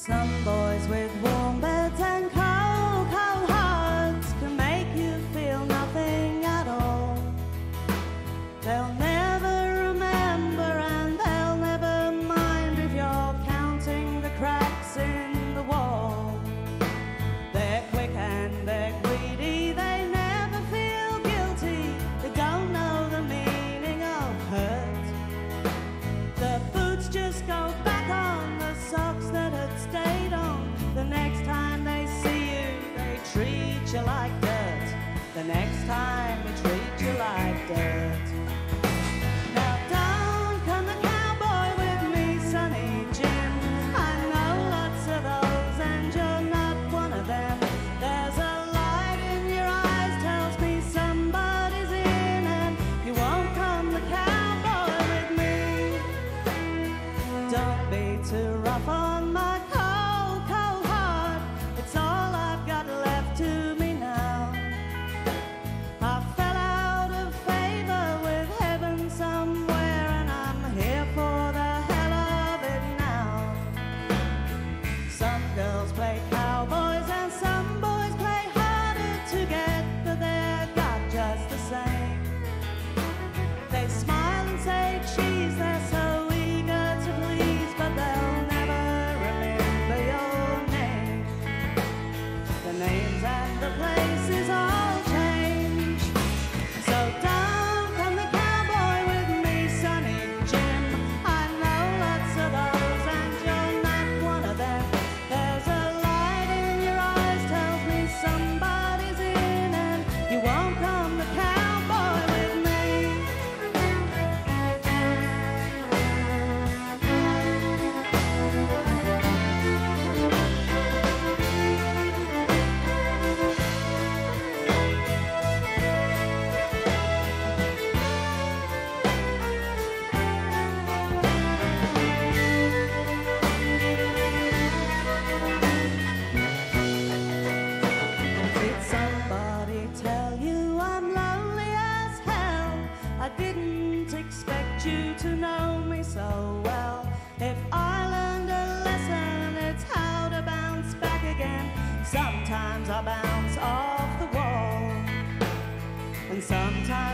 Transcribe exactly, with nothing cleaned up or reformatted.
Some boys with warm beds and cold, cold hearts can make you feel nothing at all. They'll never remember and they'll never mind if you're counting the cracks in the wall. They're quick and they're greedy, they never feel guilty, they don't know the meaning of hurt. The boots just go back on the socks that had stayed on. The next time they see you, they treat you like dirt. The next time they treat you like dirt. Now don't come the cowboy with me, Sonny Jim. I know lots of those and you're not one of them. There's a light in your eyes, tells me somebody's in, and you won't come the cowboy with me. Don't be too rough on my cold, cold heart. It's all I've got left to me now. I fell out of favor with heaven somewhere, and I'm here for the hell of it now. Some girls play cowboys and some boys play harder to get, but they're got just the same. They smile and say cheese, they're so eager to please, but they'll never remember your name. The names and the places all change. So don't come the cowboy with me, Sonny Jim. I know lots of those and you're not one of them. There's a light in your eyes, tells me somebody's in, and you won't come the cowboy with me. Did somebody tell you I'm lonely as hell? I didn't expect you to know me so well. If I learned a lesson, it's how to bounce back again. Sometimes I bounce off the wall, and sometimes